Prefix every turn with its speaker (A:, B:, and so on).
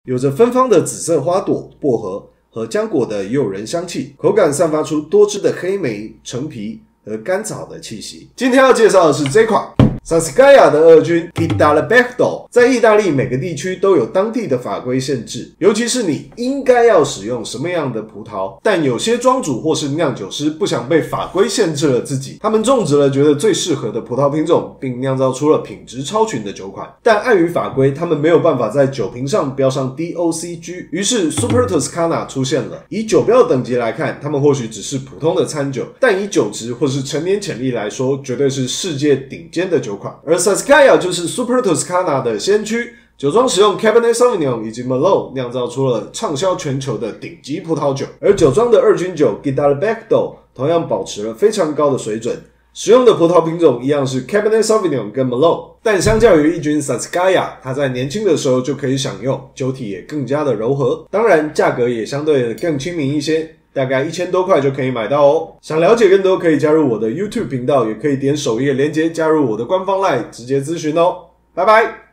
A: 有着芬芳的紫色花朵、薄荷和浆果的诱人香气，口感散发出多汁的黑莓、橙皮和甘草的气息。今天要介绍的是这款 Sassicaia 的二军 Guidalberto， 在意大利每个地区都有当地的法规限制，尤其是你应该要使用什么样的葡萄。但有些庄主或是酿酒师不想被法规限制了自己，他们种植了觉得最适合的葡萄品种，并酿造出了品质超群的酒款。但碍于法规，他们没有办法在酒瓶上标上 DOCG， 于是 Super Toscana 出现了。以酒标等级来看，他们或许只是普通的餐酒，但以酒质或是陈年潜力来说，绝对是世界顶尖的酒款。而 Sassicaia 就是 Super Toscana 的先驱，酒庄使用 Cabernet Sauvignon 以及 Merlot 酿造出了畅销全球的顶级葡萄酒。而酒庄的二军酒 Guidalberto 同样保持了非常高的水准，使用的葡萄品种一样是 Cabernet Sauvignon 跟 Merlot， 但相较于一军 Sassicaia， 它在年轻的时候就可以享用，酒体也更加的柔和，当然价格也相对的更亲民一些，大概1000多块就可以买到哦。想了解更多可以加入我的 YouTube 频道，也可以点首页连结加入我的官方 LINE 直接咨询哦。拜拜。